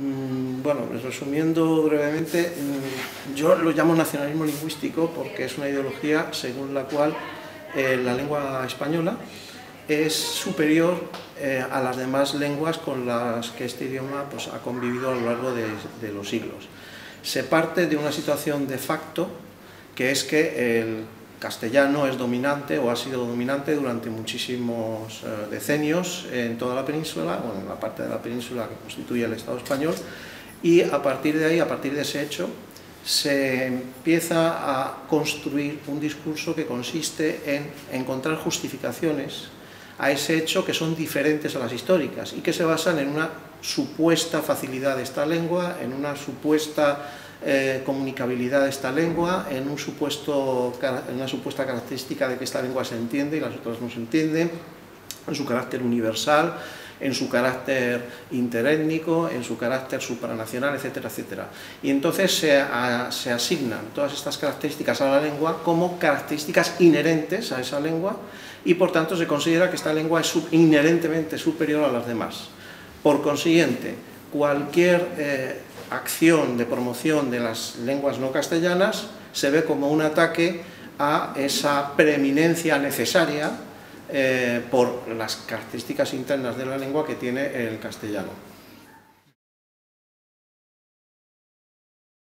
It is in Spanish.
Bueno, resumiendo brevemente, yo lo llamo nacionalismo lingüístico porque es una ideología según la cual la lengua española es superior a las demás lenguas con las que este idioma pues, ha convivido a lo largo de los siglos. Se parte de una situación de facto, que es que el castellano es dominante o ha sido dominante durante muchísimos decenios en toda la península, bueno, en la parte de la península que constituye el Estado español, y a partir de ahí, a partir de ese hecho, se empieza a construir un discurso que consiste en encontrar justificaciones a ese hecho que son diferentes a las históricas y que se basan en una supuesta facilidad de esta lengua, en una supuesta comunicabilidad de esta lengua, en una supuesta característica de que esta lengua se entiende y las otras no se entienden, en su carácter universal, en su carácter interétnico, en su carácter supranacional, etcétera, etcétera. Y entonces se asignan todas estas características a la lengua como características inherentes a esa lengua y por tanto se considera que esta lengua es inherentemente superior a las demás. Por consiguiente, cualquier acción de promoción de las lenguas no castellanas se ve como un ataque a esa preeminencia necesaria por las características internas de la lengua que tiene el castellano.